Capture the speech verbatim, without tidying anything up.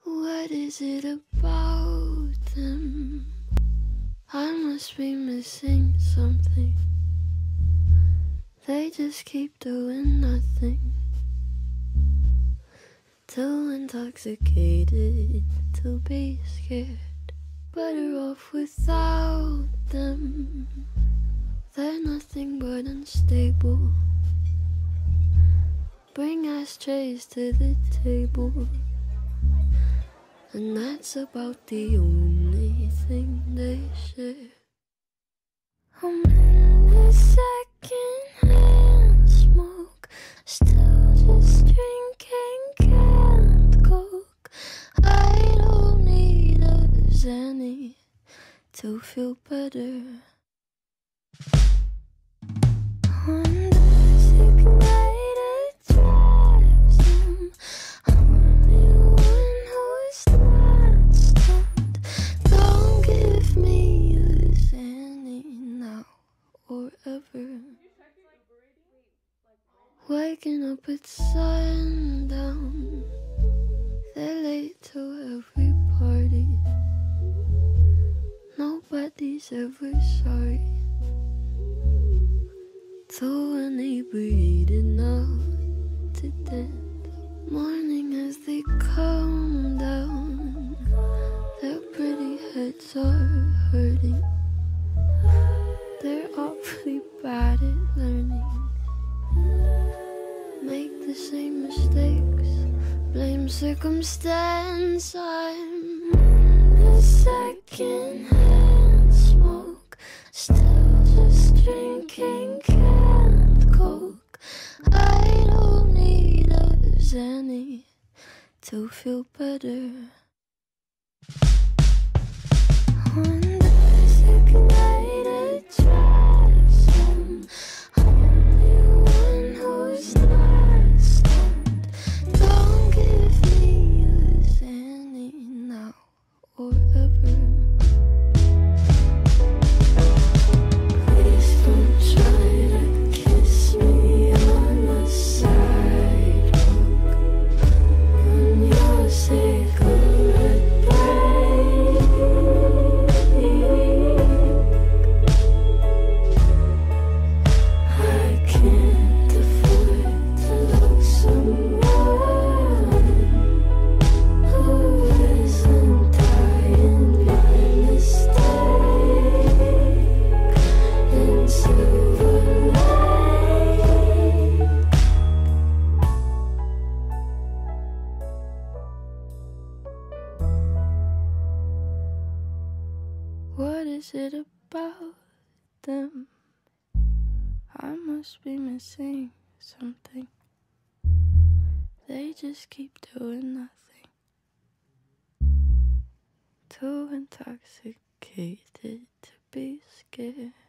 What is it about them? I must be missing something. They just keep doing nothing. Too intoxicated to be scared. Better off without them. They're nothing but unstable. Bring ashtrays to the table, and that's about the only thing they share. I'm in the second-hand smoke, still just drinking canned coke. I don't need a xanny to feel better. On designated drives, I'm only one who's not stoned. Don't give me a xanny now or ever. Waking up at sundown, they're late to every party. Nobody's ever sorry. Too inebriated now to dance. Morning as they calm down, their pretty heads are hurting. They're awfully bad at learning. Make the same mistakes, blame circumstance. I'm in the second-hand smoke, still just drinking canned coke. I don't need a xanny to feel better. On designated drives, I'm only one who's not stoned. Don't give me a xanny now or ever. Please don't try to kiss me on the sidewalk when your cigarette break. I can't afford to love someone who isn't dying by mistake in Silver Lake. What is it about them? I must be missing something. They just keep doing nothing. Too intoxicated to be scared.